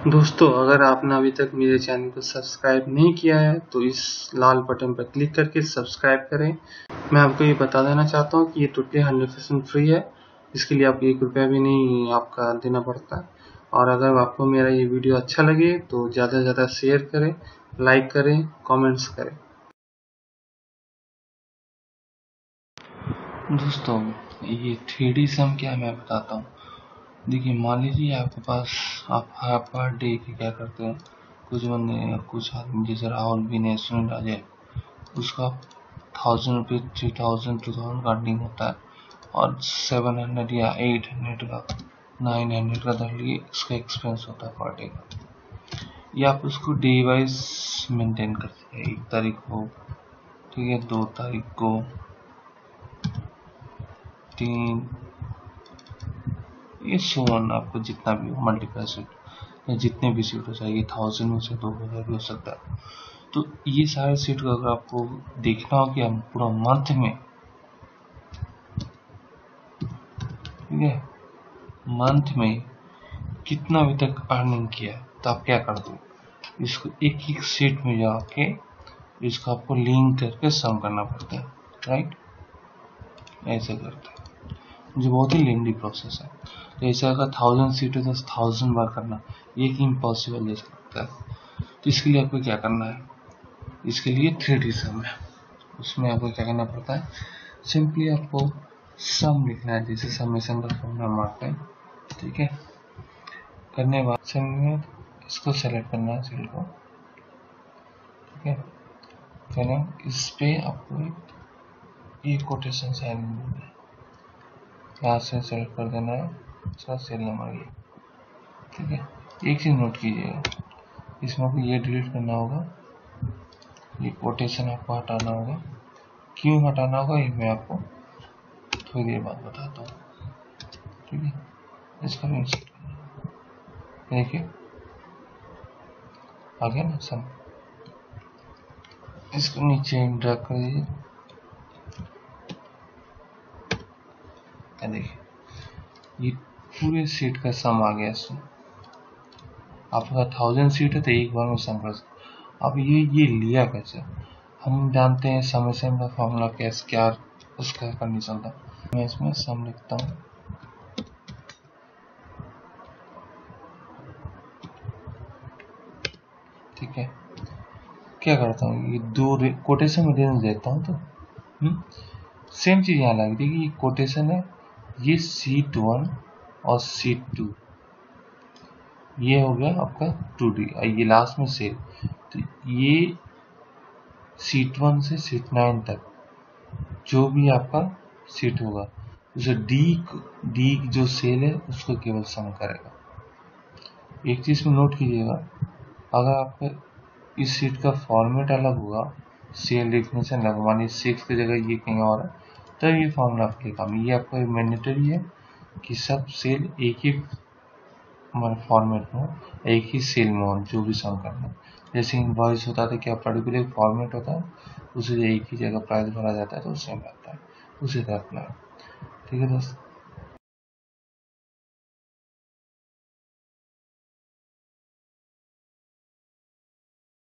दोस्तों, अगर आपने अभी तक मेरे चैनल को सब्सक्राइब नहीं किया है तो इस लाल बटन पर क्लिक करके सब्सक्राइब करें। मैं आपको ये बता देना चाहता हूँ कि ये टोटली 100% फ्री है। इसके लिए आपको 1 रुपया भी नहीं आपका देना पड़ता है। और अगर आपको मेरा ये वीडियो अच्छा लगे तो ज़्यादा से ज़्यादा शेयर करें, लाइक करें, कमेंट्स करें। दोस्तों, ये 3D सम क्या है मैं बताता हूँ। देखिए, मान लीजिए आपके पास आप पर डे के क्या करते हैं, कुछ बंदे कुछ आदमी जैसे राहुल भी ने सुनील राजे, उसका 1000 रुपये 3000 2000 का अर्निंग होता है और 700 या 800 का 900 का धर लिए इसका एक्सपेंस होता है पर डे का। ये आप उसको डे वाइज मेंटेन करते हैं, 1 तारीख को, ठीक है, 2 तारीख को, 3, ये सोन आपको जितना भी हो मल्टीप्लाई सीट, जितने भी सीट हो जाएगी 1000 में से 2000 भी हो सकता है। तो ये सारे सीट को अगर आपको देखना हो कि हम पूरा मंथ में, ठीक है, मंथ में कितना अभी तक अर्निंग किया है, तो आप क्या कर दो, इसको एक एक सीट में जाके इसको आपको लिंक करके सम करना पड़ता है, राइट। ऐसे करते हैं, जो बहुत ही लेंदी प्रोसेस है। तो ऐसे अगर 1000 सीट है तो 1000 बार करना एक इम्पॉसिबल जैसा लगता है। तो इसके लिए आपको क्या करना है, इसके लिए 3D सम है। उसमें आपको क्या करना पड़ता है, सिंपली आपको सम लिखना है, जैसे समेशन का फॉर्मूला मारते हैं, ठीक है। करने बाद सम में इसको सेलेक्ट करना है सेल को, ठीक है। फिर इस पे आपको ये कोटेशन साइन देना है, क्लास से सेलेक्ट कर देना है इसका सेल नंबर ये, ठीक है। एक चीज नोट कीजिएगा, इसमें आपको ये डिलीट करना होगा, ये कोटेशन आपको हटाना होगा। क्यों हटाना होगा ये मैं आपको थोड़ी देर बाद बताता हूँ, ठीक है। इसका इंसर्ट करना, देखिए आ गया ना सम। इसको नीचे ड्रैग कर दीजिए, देखिए ये पूरे सीट का सम आ गया। इसमें आपका 1000 सीट है तो एक बार में सम कर सकते। अब ये लिया कैसे, हम जानते हैं समेशन का फॉर्मूला कैसे क्या उसका कंडीशन था। मैं इसमें सम लिखता हूँ, ठीक है। क्या करता हूँ, ये दो कोटेशन में रेंज देता हूँ, तो सेम चीज यहाँ लग रही है। ये कोटेशन है, ये सीट 1 और सीट 2, ये हो गया आपका 2D, ये लास्ट में सेल। तो ये सीट 1 से सीट 9 तक जो भी आपका सीट होगा, उसे डी जो सेल है उसको केवल सम करेगा। एक चीज में नोट कीजिएगा, अगर आपका इस सीट का फॉर्मेट अलग होगा, सेल डेफिनेशन अलग, मानिए 6 की जगह ये कहीं और है, तब ये फॉर्मूला आपके काम। ये आपका मैंडेटरी है कि सब सेल एक ही फॉर्मेट में हो, एक ही सेल में हो, जो भी सम करना है। जैसे इनवॉइस होता था, क्या पर्टिकुलर फॉर्मेट होता है, उसे एक ही जगह प्राइस भरा जाता है तो सेम रहता है, उसी तरह अप्लाई, ठीक है दोस्त।